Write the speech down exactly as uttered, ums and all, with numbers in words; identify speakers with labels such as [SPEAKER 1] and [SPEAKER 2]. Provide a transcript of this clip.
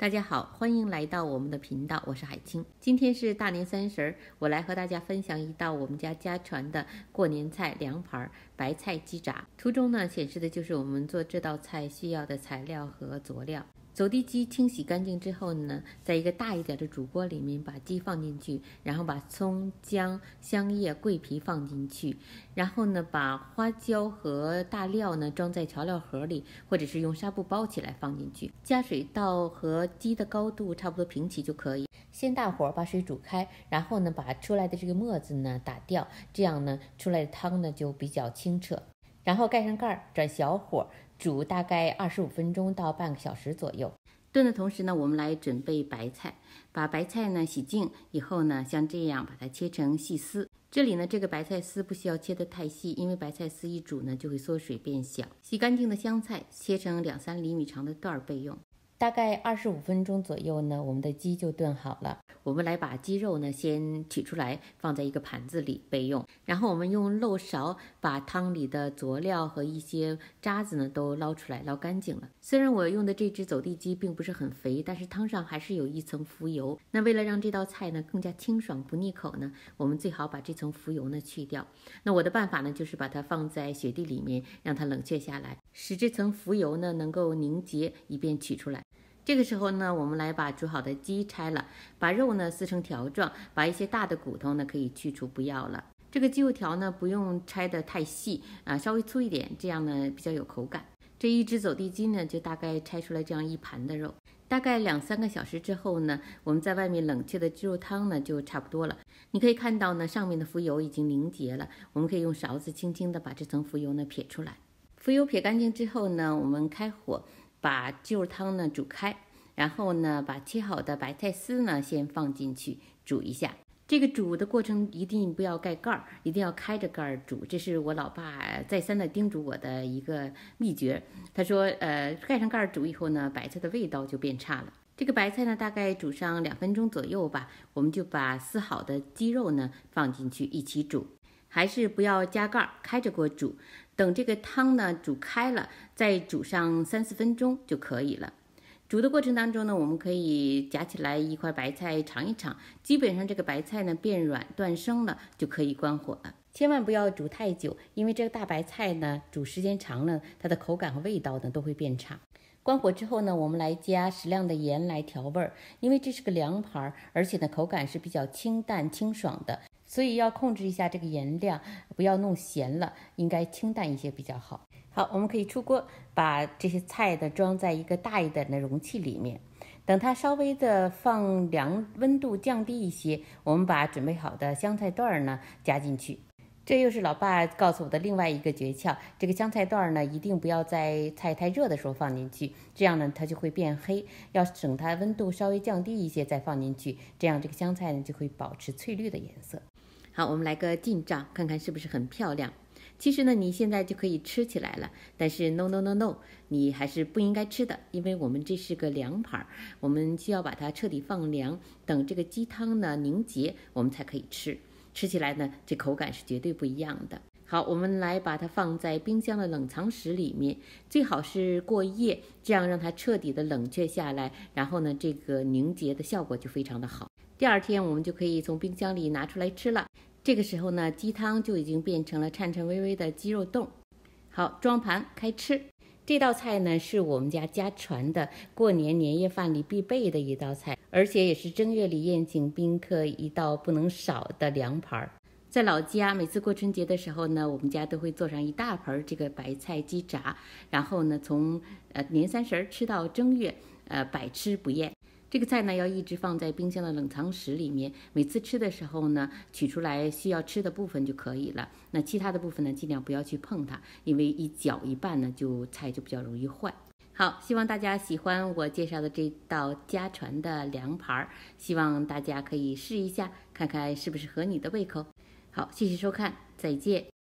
[SPEAKER 1] 大家好，欢迎来到我们的频道，我是海清。今天是大年三十儿，我来和大家分享一道我们家家传的过年菜凉盘白菜鸡炸。图中呢显示的就是我们做这道菜需要的材料和佐料。走地鸡清洗干净之后呢，在一个大一点的煮锅里面把鸡放进去，然后把葱、姜、香叶、桂皮放进去，然后呢把花椒和大料呢装在调料盒里，或者是用纱布包起来放进去，加水到和鸡的高度差不多平齐就可以。先大火把水煮开，然后呢把出来的这个沫子呢打掉，这样呢出来的汤呢就比较清澈。然后盖上盖，转小火煮大概二十五分钟到半个小时左右。炖的同时呢，我们来准备白菜。把白菜呢洗净以后呢，像这样把它切成细丝。这里呢，这个白菜丝不需要切得太细，因为白菜丝一煮呢就会缩水变小。洗干净的香菜切成两三厘米长的段备用。大概二十五分钟左右呢，我们的鸡就炖好了。我们来把鸡肉呢先取出来，放在一个盘子里备用。然后我们用漏勺把汤里的佐料和一些渣子呢都捞出来，捞干净了。虽然我用的这只走地鸡并不是很肥，但是汤上还是有一层浮油。那为了让这道菜呢更加清爽不腻口呢，我们最好把这层浮油呢去掉。那我的办法呢就是把它放在雪地里面，让它冷却下来，使这层浮油呢能够凝结，以便取出来。这个时候呢，我们来把煮好的鸡拆了，把肉呢撕成条状，把一些大的骨头呢可以去除不要了。这个鸡肉条呢不用拆得太细啊，稍微粗一点，这样呢比较有口感。这一只走地鸡呢就大概拆出来这样一盘的肉。大概两三个小时之后呢，我们在外面冷却的鸡肉汤呢就差不多了。你可以看到呢，上面的浮油已经凝结了，我们可以用勺子轻轻的把这层浮油呢撇出来。浮油撇干净之后呢，我们开火把鸡肉汤呢煮开，然后呢把切好的白菜丝呢先放进去煮一下。这个煮的过程一定不要盖盖儿，一定要开着盖儿煮，这是我老爸再三的叮嘱我的一个秘诀。他说呃盖上盖儿煮以后呢，白菜的味道就变差了。这个白菜呢大概煮上两分钟左右吧，我们就把撕好的鸡肉呢放进去一起煮，还是不要加盖儿，开着锅煮。等这个汤呢煮开了，再煮上三四分钟就可以了。煮的过程当中呢，我们可以夹起来一块白菜尝一尝，基本上这个白菜呢变软断生了就可以关火了。千万不要煮太久，因为这个大白菜呢煮时间长了，它的口感和味道呢都会变差。关火之后呢，我们来加适量的盐来调味儿，因为这是个凉盘，而且呢口感是比较清淡清爽的，所以要控制一下这个盐量，不要弄咸了，应该清淡一些比较好。好，我们可以出锅，把这些菜呢装在一个大一点的容器里面。等它稍微的放凉，温度降低一些，我们把准备好的香菜段呢加进去。这又是老爸告诉我的另外一个诀窍，这个香菜段呢一定不要在菜太热的时候放进去，这样呢它就会变黑，要等它温度稍微降低一些再放进去，这样这个香菜呢就会保持翠绿的颜色。好，我们来个近照，看看是不是很漂亮。其实呢，你现在就可以吃起来了，但是 no no no no， 你还是不应该吃的，因为我们这是个凉盘，我们需要把它彻底放凉，等这个鸡汤呢凝结，我们才可以吃。吃起来呢，这口感是绝对不一样的。好，我们来把它放在冰箱的冷藏室里面，最好是过夜，这样让它彻底的冷却下来，然后呢，这个凝结的效果就非常的好。第二天我们就可以从冰箱里拿出来吃了。这个时候呢，鸡汤就已经变成了颤颤巍巍的鸡肉冻。好，装盘开吃。这道菜呢是我们家家传的过年年夜饭里必备的一道菜，而且也是正月里宴请宾客一道不能少的凉盘。在老家，每次过春节的时候呢，我们家都会做上一大盆这个白菜鸡炸，然后呢，从呃年三十吃到正月，呃百吃不厌。这个菜呢要一直放在冰箱的冷藏室里面，每次吃的时候呢，取出来需要吃的部分就可以了。那其他的部分呢，尽量不要去碰它，因为一搅一拌呢，就菜就比较容易坏。好，希望大家喜欢我介绍的这道家传的凉盘，希望大家可以试一下，看看是不是合你的胃口。好，谢谢收看，再见。